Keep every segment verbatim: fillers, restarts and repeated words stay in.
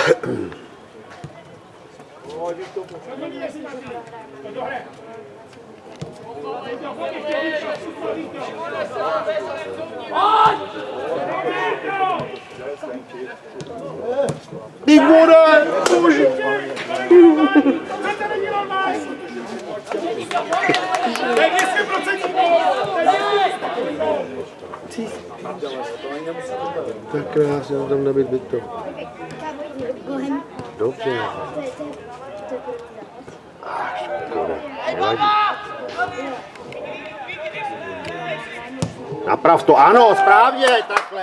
Ty vole! Bože! Tak krásně, tam nebyt byt to. Dobře. Ach, škoda. Nevadí. Naprav to, ano, správně, takhle.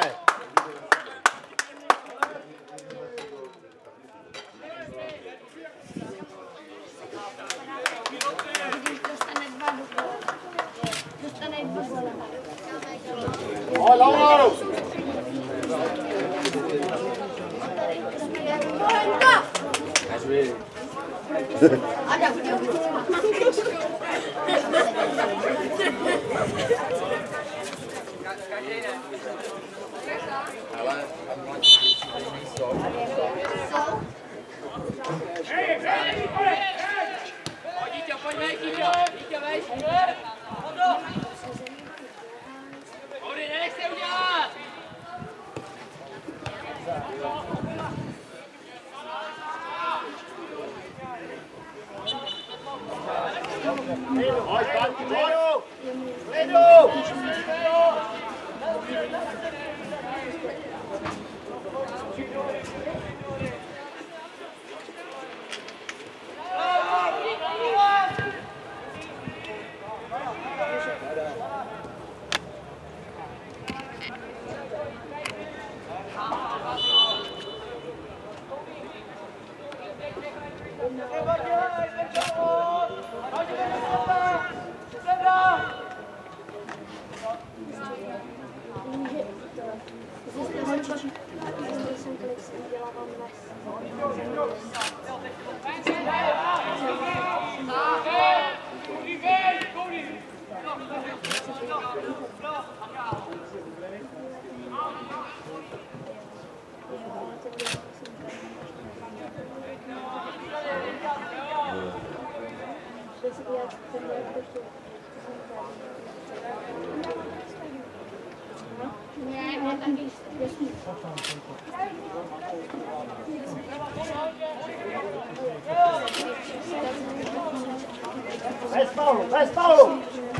Bez faulu, bez faulu!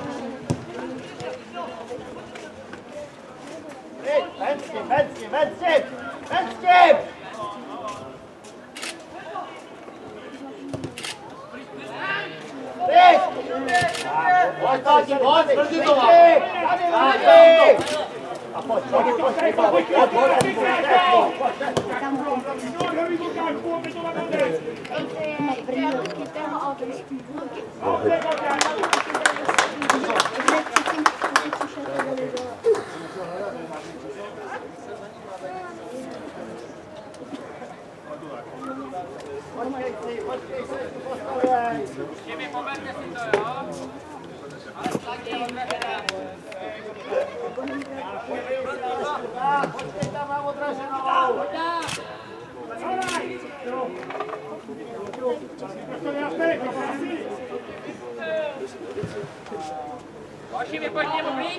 Ven s tím, ven s tím, ven s tím! Ven s tím! Pojď, pojď, pojď, brzy to mám! Tady, tady! A pojď, pojď, pojď, pojď, pojď, pojď, Jimmy, poberte si to, jo? Ale tlaky, Počkej, tam mám odraženou! pojď tam! Pojď, Jimmy, pojď němu blíž!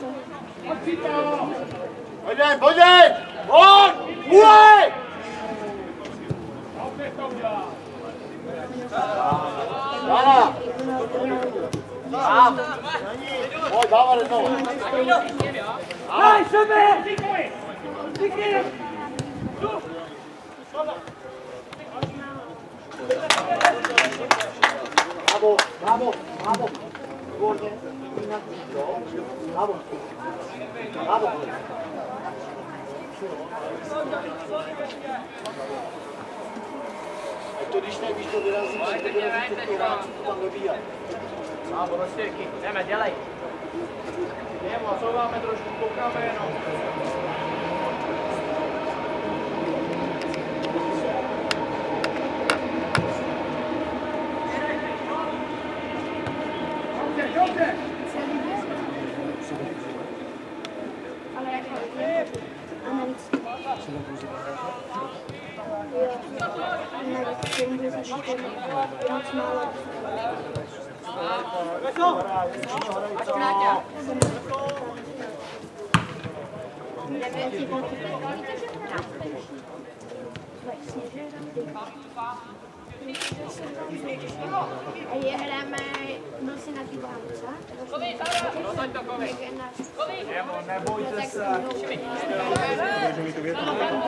Pojď jen, pojď jen! Pojď! Uj! Dana! Tam! Pojď, dávat jednou! Hej, sebe! Díky! Bravo, bravo, bravo! Výborně! Bravo! Bravo! A to když ne, když to vyrazí, tak to vyrazí těch kováčů, to tam dobíjá. Bravo, roztěrky, jdeme, dělej! Jdeme, osouváme trošku, koukáme jenom. Ale jako analyticky. Jo. Je hráme nosy na ty Nebojte se. Může mi to vědět.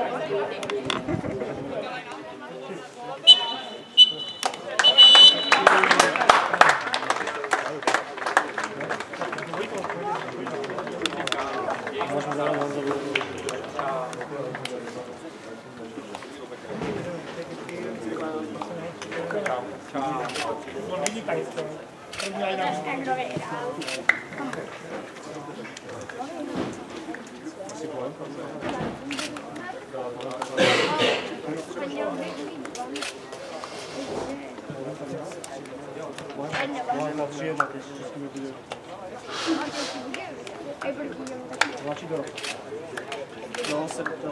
No, se to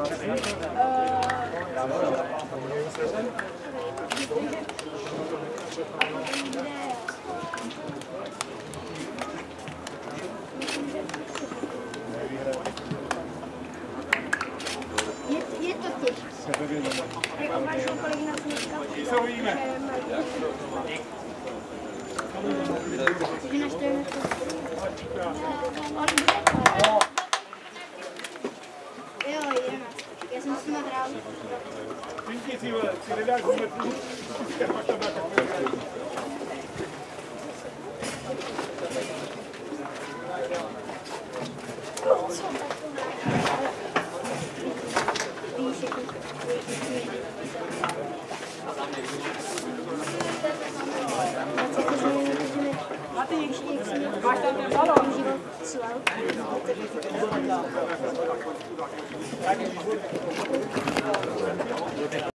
Je, je to těžké. Jak uvažuji, kolik nás dneska uvidíme. Že naš trenér to... On bude to. Jo, jedenáct. Já jsem s nima hrál. Pinky si nedáš vůbec A ty ještě máš tam ten balon? Život slal.